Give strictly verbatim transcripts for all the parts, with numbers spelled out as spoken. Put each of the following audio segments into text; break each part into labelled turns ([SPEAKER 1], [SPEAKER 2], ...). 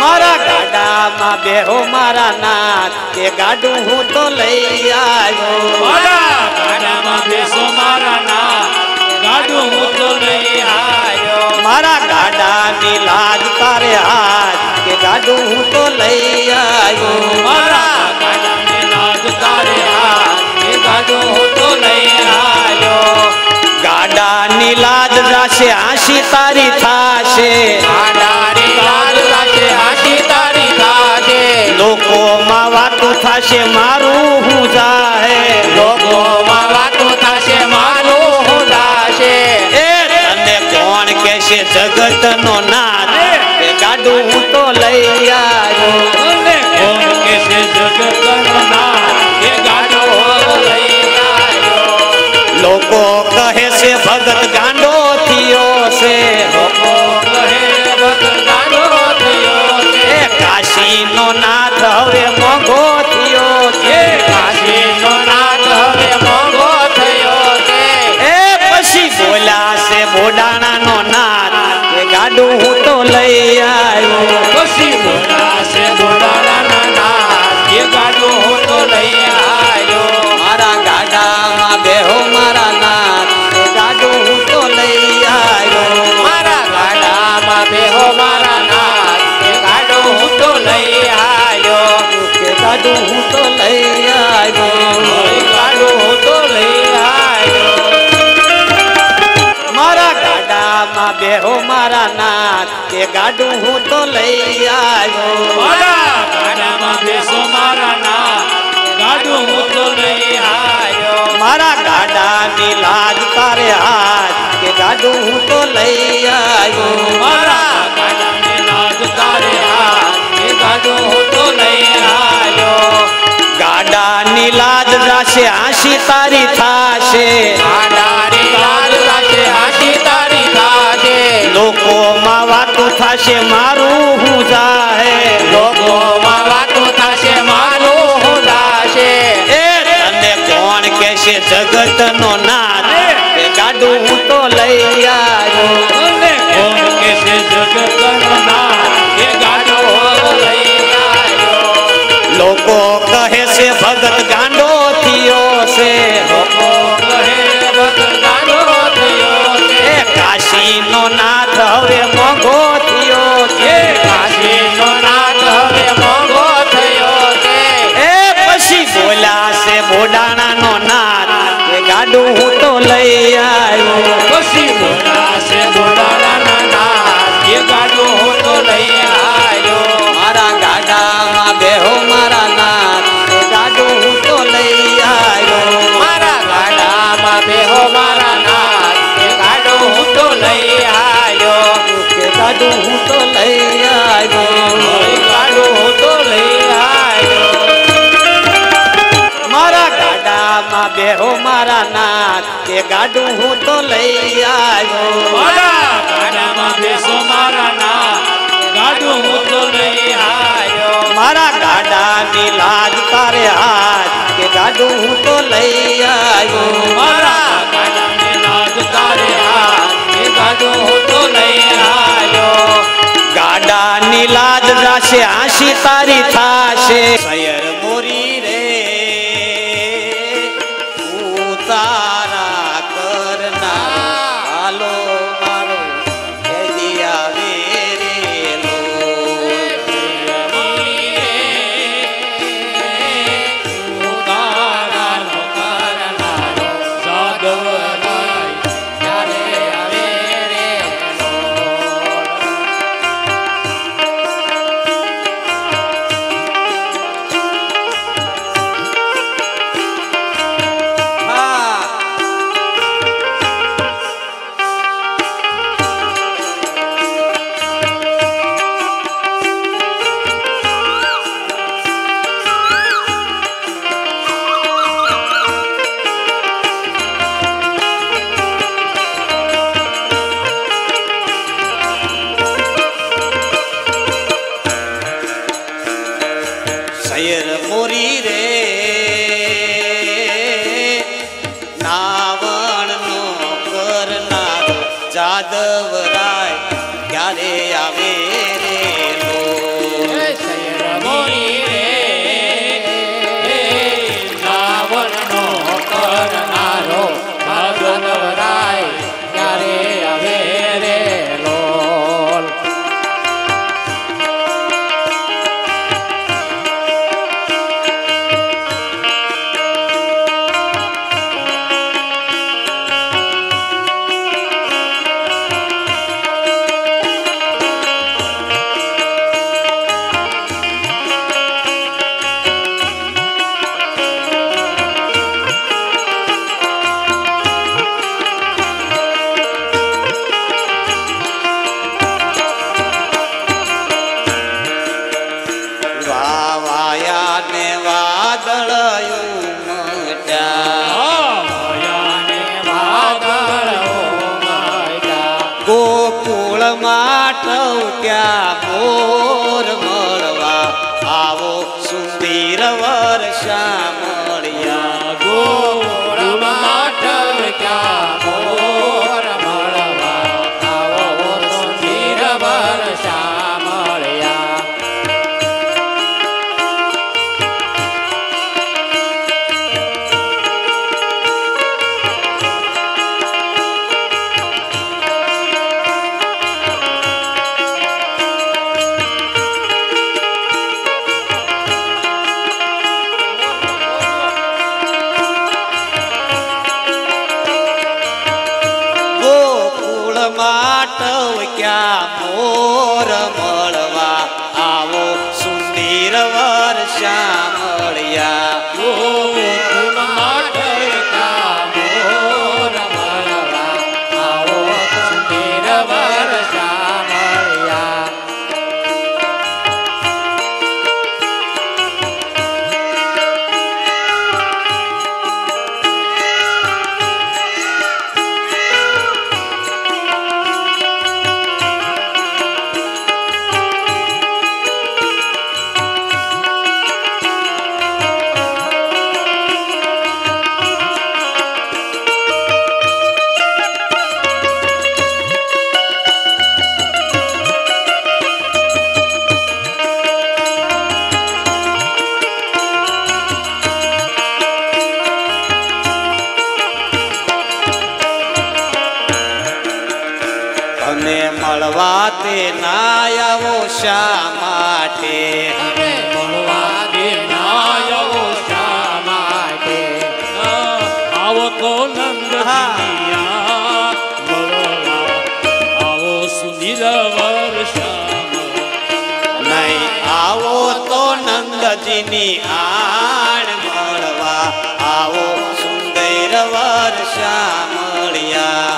[SPEAKER 1] मारा गाडा में बेहो मारा नाथ के गाडू हूँ तो लई आयो
[SPEAKER 2] मारा गाडा में बेसो मारा नाथ गाडू हूँ तो लई आयो
[SPEAKER 1] मारा गाडा नी लाज तारे हाथ के गाडू हूँ तो लई आयो
[SPEAKER 2] मारा गाडा नी लाज तारे हाथ के गाडू हूँ तो लई आयो
[SPEAKER 1] गाडा नी लाज जाशे आशी तारी थाशे
[SPEAKER 2] गाडा नी लाज जाशे आशी तारी थाशे
[SPEAKER 1] लोको मां वातो थाशे मारू हूँ जाहे
[SPEAKER 2] लोको मां वातो थाशे मारू हूँ जाशे
[SPEAKER 1] ए तने कोण कहशे जगत नो नाथ के गाडू हूँ तो लई आयो
[SPEAKER 2] तने कोण कहशे जगत नो नाथ के गाडू हूँ लई आयो
[SPEAKER 1] लोको कहे से भगत गांडो थियो से
[SPEAKER 2] लोको कहे भगत गांडो थियो से
[SPEAKER 1] काशी नो नाथ हवे मोंघो थियो से
[SPEAKER 2] काशी नो नाथ हवे मोंघो थियो से
[SPEAKER 1] ए पछी बोला से बोडाणा नो नाथ के गाडू हूँ तो लई आयो
[SPEAKER 2] पछी बोला से बोडाणा नो नाथ के गाडू हूँ तो लई आयो
[SPEAKER 1] मारा गाडा में बेहो मारा नाथ के गाडू हूँ तो लई आयो
[SPEAKER 2] मारा गाडा में बेहो मारा नाथ के गाडू हूँ तो लई आयो
[SPEAKER 1] के गाडू हूँ तो लई आयो
[SPEAKER 2] गाडू हूँ तो लई आयो
[SPEAKER 1] मारा गाडा में बेहो मारा नाथ के गाडू हूँ तो लई आयो
[SPEAKER 2] मारा गाडा में बेसो मारा नाथ गाडू हूँ तो लई आयो
[SPEAKER 1] मारा गाडा नी लाज तारे हाथ के गाडू हूँ तो लई आयो
[SPEAKER 2] मारा गाडा नी लाज तारे हाथ के गाडू हूँ तो लई आयो
[SPEAKER 1] गाडा नी लाज जाशे आशी तारी थाशे
[SPEAKER 2] गाडा नी लाज जाशे आशी तारी थाशे
[SPEAKER 1] लोको मां वातो थाशे मारू हूँ जाहे
[SPEAKER 2] लोको मां वातो थाशे मारू हूँ जाशे
[SPEAKER 1] ए तने कोण कहशे जगत नो नाथ के गाडू हूँ तो लई आयो
[SPEAKER 2] तने कोण कहशे जगत नो नाथ के गाडू हूँ लई आयो
[SPEAKER 1] लोको कहे से भगत गांडो थियो से
[SPEAKER 2] लोको कहे भगत गांडो थियो से
[SPEAKER 1] काशी नो नाथ हवे मोंघो थियो से
[SPEAKER 2] काशी नो नाथ हवे मोंघो थियो से
[SPEAKER 1] ए पछी बोला से बोडाणा नो नाथ के गाडू हूँ तो लई आयो
[SPEAKER 2] पछी बोला से बोडाणा नो नाथ के गाडू हूँ तो लई आयो
[SPEAKER 1] मारा गाडा में बेहो मारा नाथ के गाडू हूँ तो लई आयो
[SPEAKER 2] मारा गाडा में बेहो मारा नाथ के गाडू हूँ तो लई आयो
[SPEAKER 1] के गाडू हूँ तो लई आयो
[SPEAKER 2] गाडू हूँ तो लई आयो
[SPEAKER 1] मारा गाडा में बेहो मारा नाथ के गाडू हूँ तो लई आयो
[SPEAKER 2] मारा गाडा में बेसो मारा नाथ गाडू हूँ तो लई आयो
[SPEAKER 1] मारा गाडा नी लाज तारे हाथ के गाडू हूँ तो लई आयो
[SPEAKER 2] मारा गाडा नी लाज तारे हाथ के गाडू हूँ तो लई आयो
[SPEAKER 1] गाडा नी लाज जाशे आशी तारी थाशे सयर मोरी रे उतारा करना हालो मारो के दिया वे लो
[SPEAKER 2] उतारा नो करना साधव राय यारे आवे रे
[SPEAKER 1] सयर मोरी रे नावण नो करनार जादव राय क्यारे आवे रे लो
[SPEAKER 2] મુનિ રે રાવણનો કરનારો ભાગવરાય ત્યારે આવે રે લોલ
[SPEAKER 1] વાવાયા ને વાદળયું મટ્યા ગોકુળ માટક્યા મોર મળવા આવો સુંદર વર્ષા મળ્યા
[SPEAKER 2] ગોળ માટક્યા મોર મળવા આવો સુંદર વર્ષા મળ્યા
[SPEAKER 1] ગોકુળ માટક્યા મોર મળવા આવો સુંદર વર્ષા મળ્યા
[SPEAKER 2] ગોકુળ માટક્યા મોર મળવા આવો સુંદર વર્ષા મળ્યા
[SPEAKER 1] અને મળવા તે ના આવો શા માટે
[SPEAKER 2] અને મળવા દે નાયો શા માટે
[SPEAKER 3] આવો તો નંદ મળવા આવો સુધીર વર્ષા
[SPEAKER 1] નહીં આવો તો નંદજીની આણ મળવા આવો સુંદર વર્ષા મળ્યા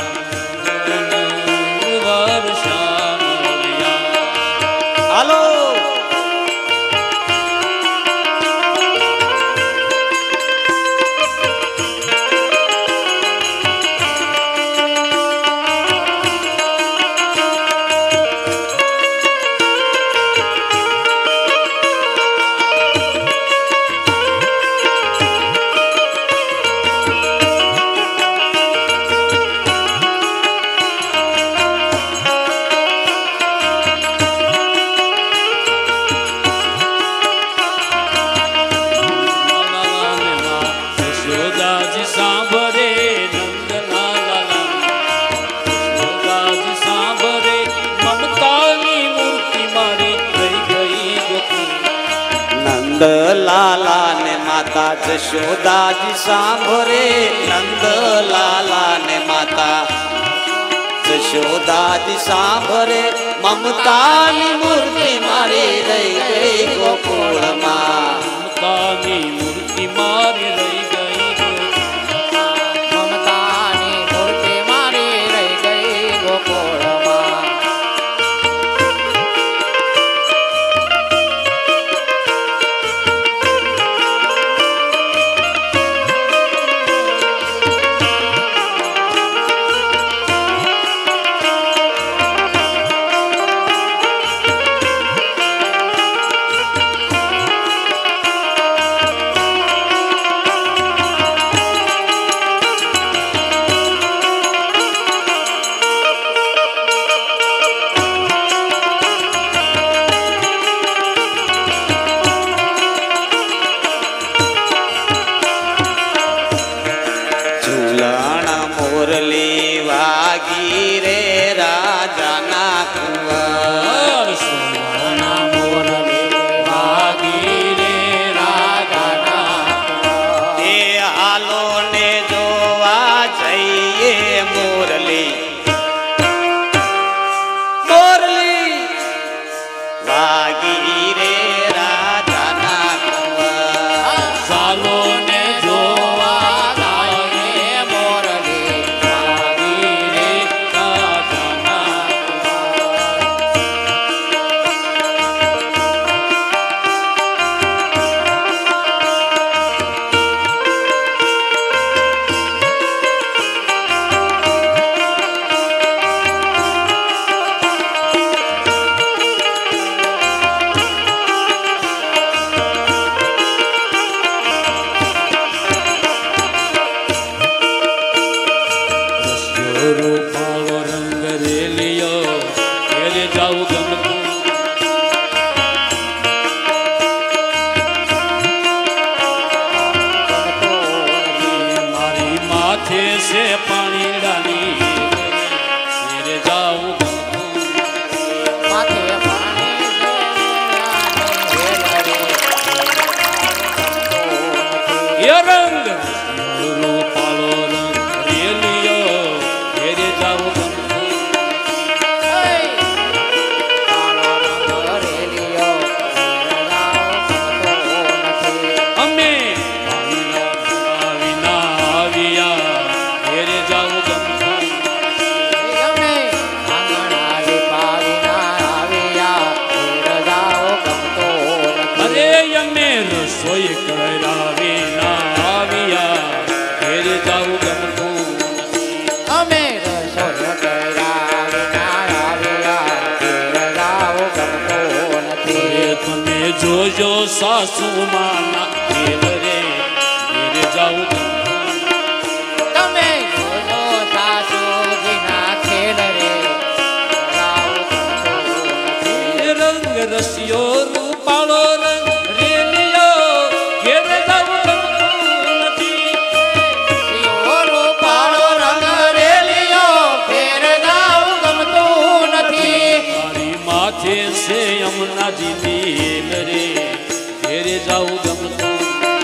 [SPEAKER 3] વર્ષા મળ્યા
[SPEAKER 1] હાલો
[SPEAKER 3] યશોદાજી સાંભળે નંદલાલા યશોદાજી સાંભળે મમતાની મૂર્તિ મારી થઈ ગઈ ગોકુળ
[SPEAKER 1] નંદલાલા ને માતા જશોદાજી સાંભળે નંદલાલા ને માતા જશોદાજી સાંભળે મમતાની મૂર્તિ મારી રહી ગઈ ગોકુળમાં
[SPEAKER 3] મમતાની મૂર્તિ મારી રહી ગઈ
[SPEAKER 2] મમતાની મૂર્તિ મારી રહી ગઈ ગોકુળમાં
[SPEAKER 1] વાગી રે રાજાના કુંવર
[SPEAKER 3] ચાલો ને જોવા લાગે મોરલી વાગી રે રાજાના રૂપાળો રંગ રેલિયો ઘેરે જાવું ગમતું મારી માથે છે પાણીડાની ઘેરે જાવું ગમતું
[SPEAKER 2] માથે પાણી
[SPEAKER 3] એ રંગ રૂપાળો રંગ રેલિયો ઘેરે જાવું ગમતું અમે વિના વિના આવ્યા ઘેરે જાવું ગમતું અરે અમે રસોઈ કર્યા વિના આવ્યા ઘેરે જાવું ગમતું
[SPEAKER 2] અમે રસોઈ કર્યા વિના આવ્યા ઘેર જાવું ગમતું નથી.
[SPEAKER 3] એ તમે જોજો સાસુ માના ઘેર રે ઘેરે જાવું ગમતું
[SPEAKER 2] તમે જોજો સાસુજીના ખેલ રે જાવું ગમતું નથી.
[SPEAKER 3] એ રંગ રસિયો રૂપાળો રંગ રેલિયો ઘેરે જાવું ગમતું નથી
[SPEAKER 2] યો રૂપાળો રંગ રેલિયો ઘેર જાવું ગમતું નથી.
[SPEAKER 3] મારી માથે છે યમુનાજીની રે ઘેરે જાવું ગમતું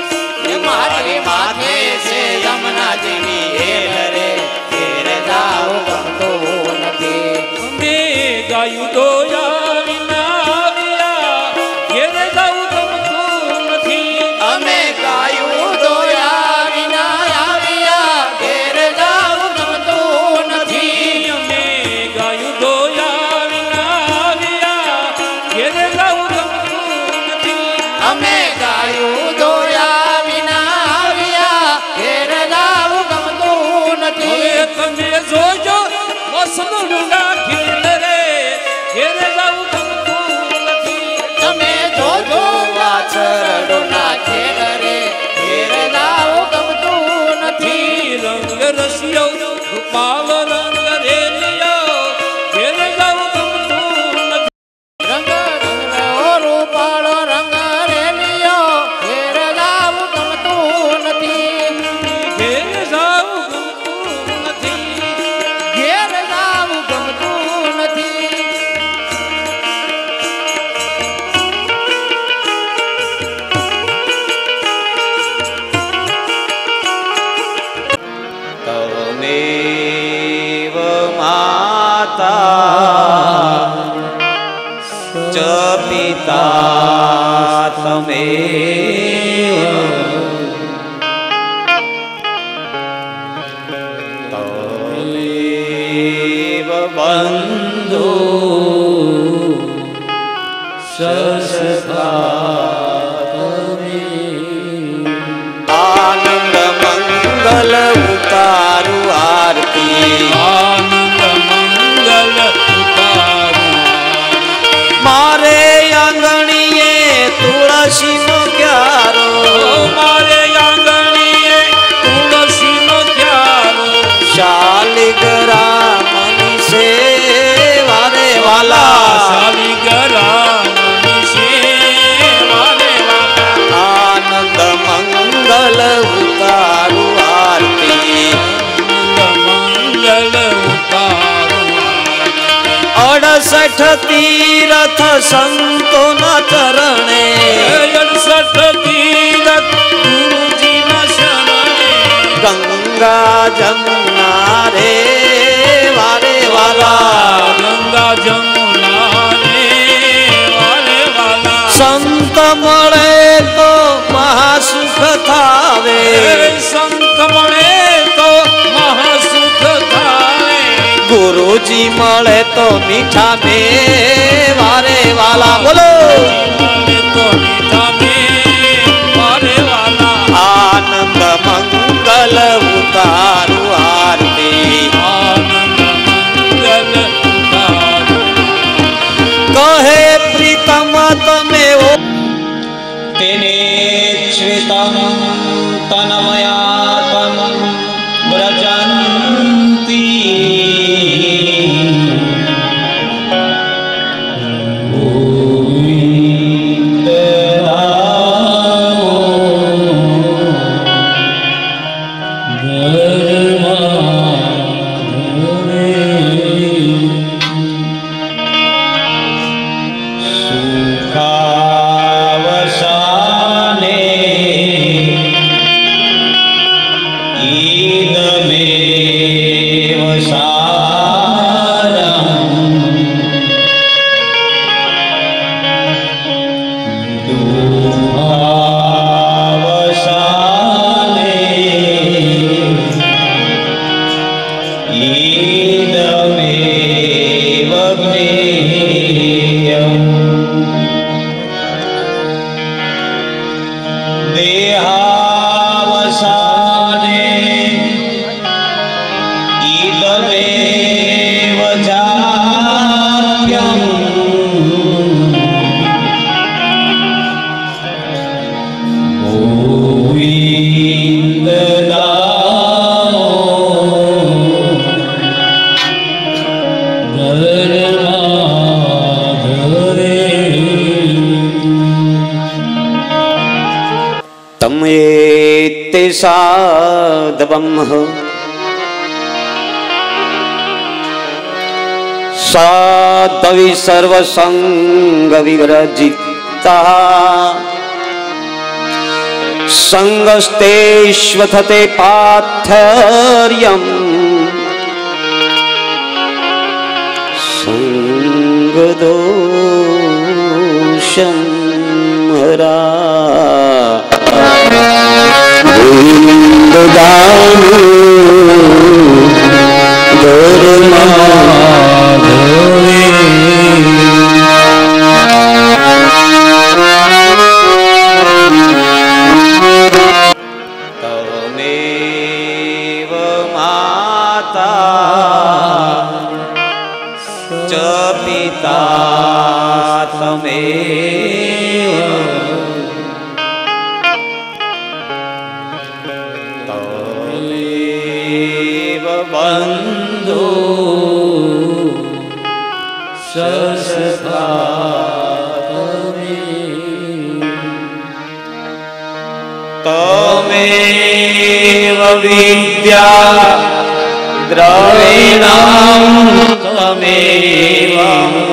[SPEAKER 2] મારી માથે છે યમુનાજીની હેલ રે ઘેર જાવું ગમતું નથી.
[SPEAKER 3] અમે ગાયું દોયા વિના આવ્યા ઘેરે જાવું ગમતું નથી
[SPEAKER 2] અમે ગાયું દોયા વિના આવ્યા ઘેર જાવું ગમતું નથી.
[SPEAKER 3] અમે ગાયું દોયા વિના આવ્યા ઘેરે જાવું ગમતું નથી
[SPEAKER 2] અમે ગાયું દોયા વિના આવ્યા ઘેર જાવું ગમતું નથી.
[SPEAKER 3] હવે તમે જોજો વસનુડા ખીલ રે ઘેરે જાવું ગમતું નથી
[SPEAKER 2] તમે જોજો વાછરડોના ખેલ રે ઘેર જાવું ગમતું નથી.
[SPEAKER 3] રંગ રસિયો રૂપાળો રંગ રેલિયો ઘેરે જાવું ગમતું નથી
[SPEAKER 2] રંગ રંગનો રૂપાળો રંગ રેલિયો ઘેર જાવું ગમતું નથી.
[SPEAKER 3] ઘેરે જાવું ગમતું નથી
[SPEAKER 2] ઘેર જાવું ગમતું નથી.
[SPEAKER 1] તમેવ માતા ચ પિતા તમેવ તમેવ બંધુ સસખા આનંદ મંગલ ઉતારું આરતી
[SPEAKER 3] આનંદ મંગલ ઉતારું
[SPEAKER 1] મારે આંગણીએ તુલસી નો ક્યારો
[SPEAKER 3] મારે આંગણીએ તુલસીનો ક્યારો
[SPEAKER 1] શાલિગ્રા મની સે વારે વાલા
[SPEAKER 3] શાલિગ્રા મની સે વારે વાલા
[SPEAKER 1] આનંદ મંગલ ઉતારું આરતી
[SPEAKER 3] મંગલ ઉતારું
[SPEAKER 1] અડસઠ તીરથ સંતોના ચરણે
[SPEAKER 3] અડસઠ તીરથ ગુરુજીના શરણે
[SPEAKER 1] ગંગા જમના રે વારે વાલા
[SPEAKER 3] ગંગા જમુના રે વારે સંત મળે તો મહાસુખ થાય
[SPEAKER 1] ગુરુજી મળે તો મીઠા મે વારે વાલા બોલો
[SPEAKER 3] મળે તો મીઠા મે વારે વાલા
[SPEAKER 1] આનંદ મંગલ ઉતારું આરતી
[SPEAKER 3] આનંદ મંગલ ઉતારું
[SPEAKER 1] કહે પ્રીતમ તમે ઓ
[SPEAKER 4] તેને શ્વેતમ તન્મયાત્મ વ્રજંતી
[SPEAKER 1] साधवम साधवी सर्वसंग विवर्जिता संगस्तेष्वथते पाथर्यम संगदोषं हरा गोविंददानु धर्माधरे तमेव माता च पिता तमेव बंधु ससखा तमेव विद्या द्रविणं तमेव